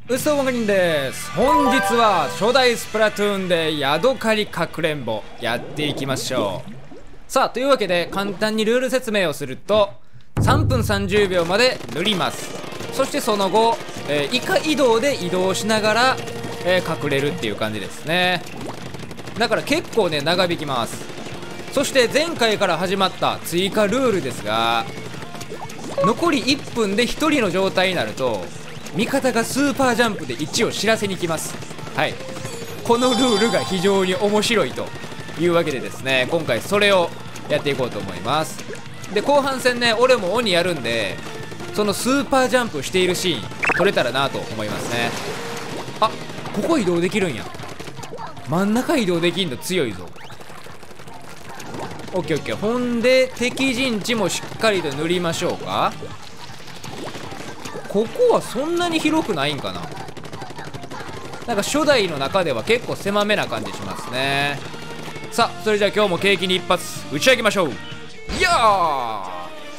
うそわがりんです。本日は初代スプラトゥーンでヤドカリかくれんぼやっていきましょう。さあ、というわけで簡単にルール説明をすると、3分30秒まで塗ります。そしてその後、イカ移動で移動しながら、隠れるっていう感じですね。だから結構ね長引きます。そして前回から始まった追加ルールですが、残り1分で1人の状態になると味方がスーパージャンプで位置を知らせに来ます。はい、このルールが非常に面白いというわけでですね、今回それをやっていこうと思います。で、後半戦ね、俺も鬼やるんで、そのスーパージャンプしているシーン撮れたらなと思いますね。あ、ここ移動できるんや。真ん中移動できんの強いぞ。オッケーオッケー。ほんで敵陣地もしっかりと塗りましょうか。ここはそんなに広くないんかな。なんか初代の中では結構狭めな感じしますね。さあ、それじゃあ今日も景気に一発打ち上げましょう。いやー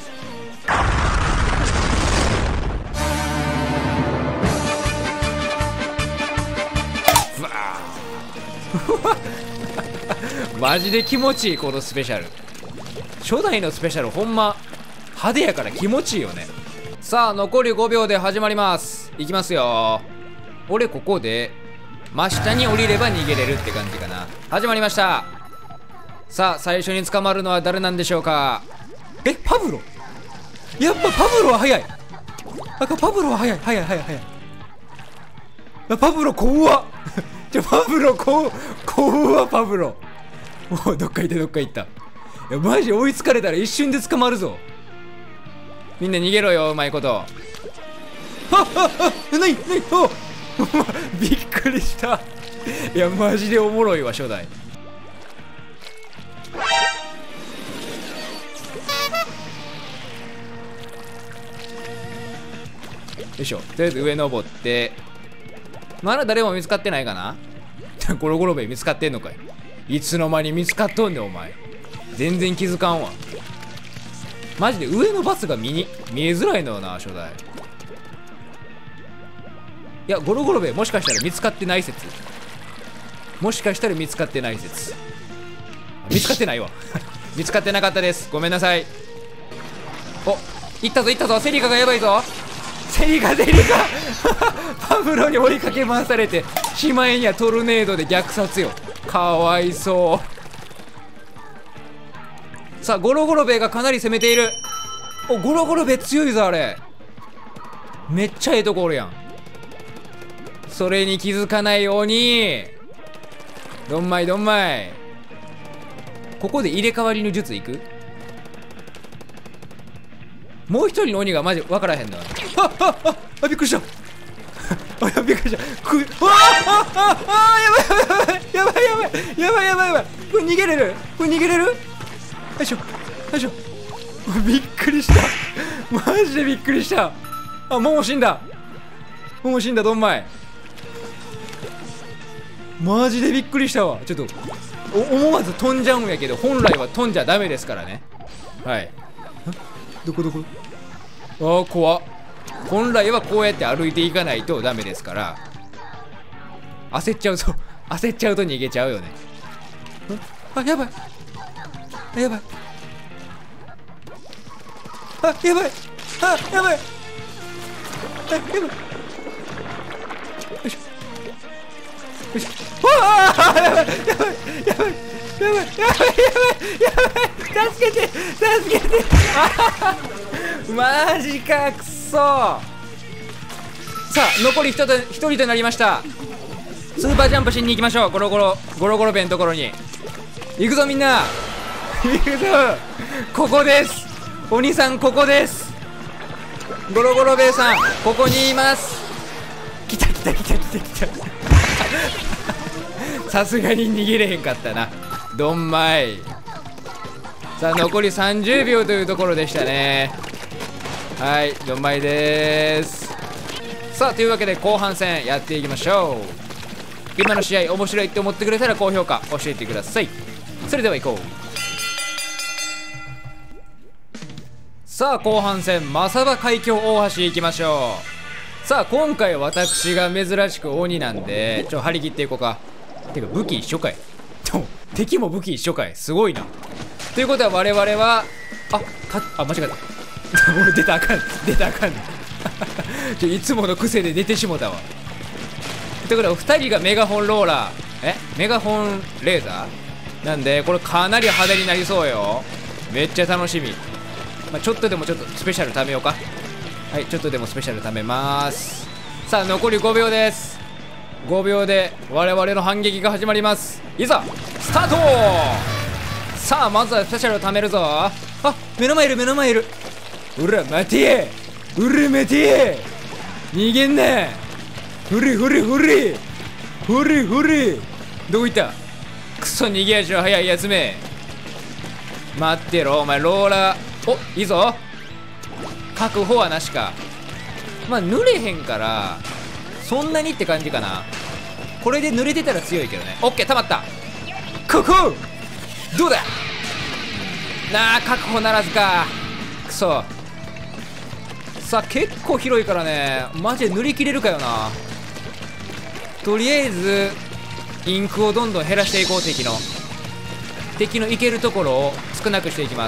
マジで気持ちいい。このスペシャル、初代のスペシャルほんま派手やから気持ちいいよね。さあ、残り5秒で始まります。いきますよ。俺ここで真下に降りれば逃げれるって感じかな。始まりました。さあ、最初に捕まるのは誰なんでしょうか。パブロ。やっぱパブロは速い。パブロは速い。パブロ怖っパブロ怖っ。パブロもうどっか行った。いやマジ追いつかれたら一瞬で捕まるぞ。みんな逃げろよ、うまいこと。ないびっくりした。いやマジでおもろいわ、初代。よいしょ。とりあえず上登って、まだ誰も見つかってないかな。ゴロゴロベ見つかってんのかい。いつの間に見つかっとんねんお前。全然気づかんわ。マジで上のバスが見えづらいのよな、初代。いや、ゴロゴロベもしかしたら見つかってない説。見つかってないわ見つかってなかったです。ごめんなさい。お、行ったぞ。セリカがやばいぞ。セリカパブロに追いかけ回されてしまいにはトルネードで虐殺よ。かわいそう。さあ、ゴロゴロベがかなり攻めている。お、ゴロゴロベ強いぞ。あれめっちゃええとこおるやん。それに気づかない鬼。どんまい。ここで入れ替わりの術いく。もう一人の鬼がマジ分からへんの。びっくりしたやばい。これ逃げれる。よいしょ。びっくりした。マジでびっくりした。もう死んだ。どんまい。マジでびっくりしたわ。ちょっと思わず飛んじゃうんやけど、本来は飛んじゃダメですからね。はい。どこ怖っ。本来はこうやって歩いていかないとダメですから。焦っちゃうと逃げちゃうよね。やばい。よいしょ。やばい。助けてマジか、くそ。さあ、残り1人となりました。スーパージャンプしに行きましょう。ゴロゴロベのところに行くぞ。みんな行くぞ。ここです。鬼さんここです。ゴロゴロベさんここにいます。来たさすがに逃げれへんかったな、どんまい。さあ、残り30秒というところでしたね。はい、どんまいです。さあ、というわけで後半戦やっていきましょう。今の試合面白いって思ってくれたら高評価教えてください。それでは行こう。さあ、後半戦マサバ海峡大橋行きましょう。 さあ今回私が珍しく鬼なんで張り切っていこうか。てか武器一緒かい敵も武器一緒かい、すごいな。ということは我々は間違えた俺出たらあかんいつもの癖で出てしもたわ。ということは2人がメガホンローラーメガホンレーザーなんで、これかなり派手になりそうよ。めっちゃ楽しみ。ちょっとでもスペシャル貯めようか。はい、ちょっとでもスペシャル貯めます。さあ残り5秒です。5秒で我々の反撃が始まります。いざスタート。さあまずはスペシャルを貯めるぞ。目の前いるうら待て逃げんな。ほれどこ行った。クソ逃げ足の速いやつめ。待ってろお前ローラー。いいぞ。確保はなしか。濡れへんからそんなにって感じかな。これで濡れてたら強いけどね。オッケー、たまった。ここどうだ。確保ならずか。くそ。さあ結構広いからね、マジで塗り切れるかよな。とりあえずインクをどんどん減らしていこう。敵の行けるところを少なくしていきます。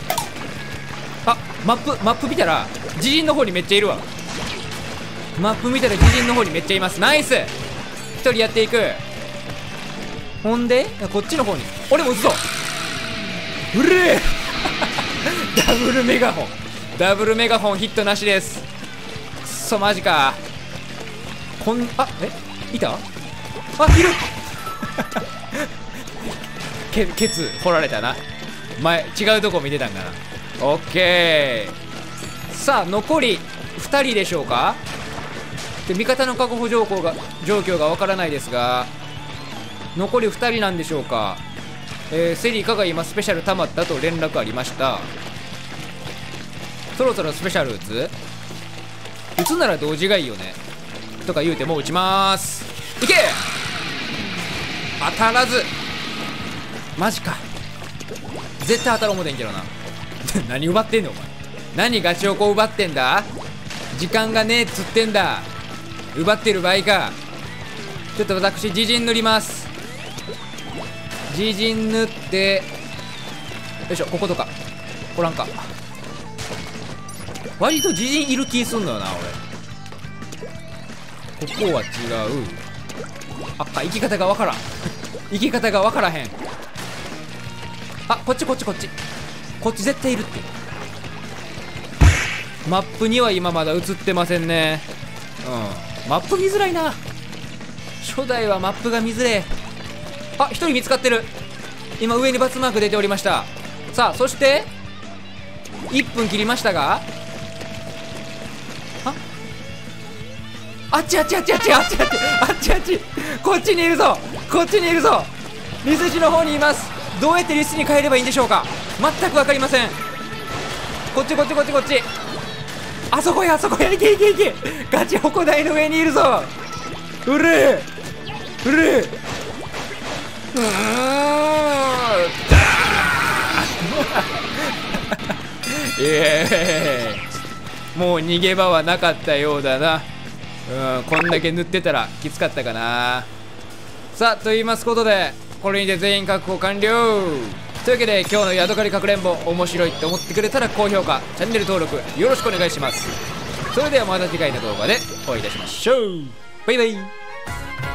マップ見たら自陣の方にめっちゃいるわ。マップ見たら自陣の方にめっちゃいます。ナイス。1人やっていく。ほんでこっちの方に俺も撃つぞ。うれダブルメガホンヒットなしです。くそマジか。いた。いるケツ掘られたな。違うとこ見てたんかな。オッケー。さあ残り2人でしょうか。で味方の確保状況がわからないですが、残り2人なんでしょうか。セリカが今スペシャル溜まったと連絡ありました。そろそろスペシャル打つなら同時がいいよねとか言うてもう打ちまーす。いけ。当たらず。マジか。絶対当たる思てんけどな何奪ってんのお前。何ガチョコ奪ってんだ。時間がねえっつってんだ。奪ってる場合か。ちょっと私自陣塗ります。自陣塗って、よいしょ。こことかおらんか。割と自陣いる気すんのよな俺。ここは違う。生き方がわからん生き方がわからへん。こっち絶対いるって。マップには今まだ映ってませんね。マップ見づらいな。初代はマップが見づれえ。1人見つかってる。今上にバツマーク出ておりました。さあそして1分切りましたが、あっちこっちにいるぞ。リス地の方にいます。どうやってリスに帰ればいいんでしょうか。全く分かりません。こっちあそこやいけガチホコ台の上にいるぞ。うれもう逃げ場はなかったようだな。こんだけ塗ってたらきつかったかな。さあと言いますことでこれにて全員確保完了というわけで、今日のヤドカリかくれんぼ面白いって思ってくれたら高評価チャンネル登録よろしくお願いします。それではまた次回の動画でお会いいたしましょう。バイバイ。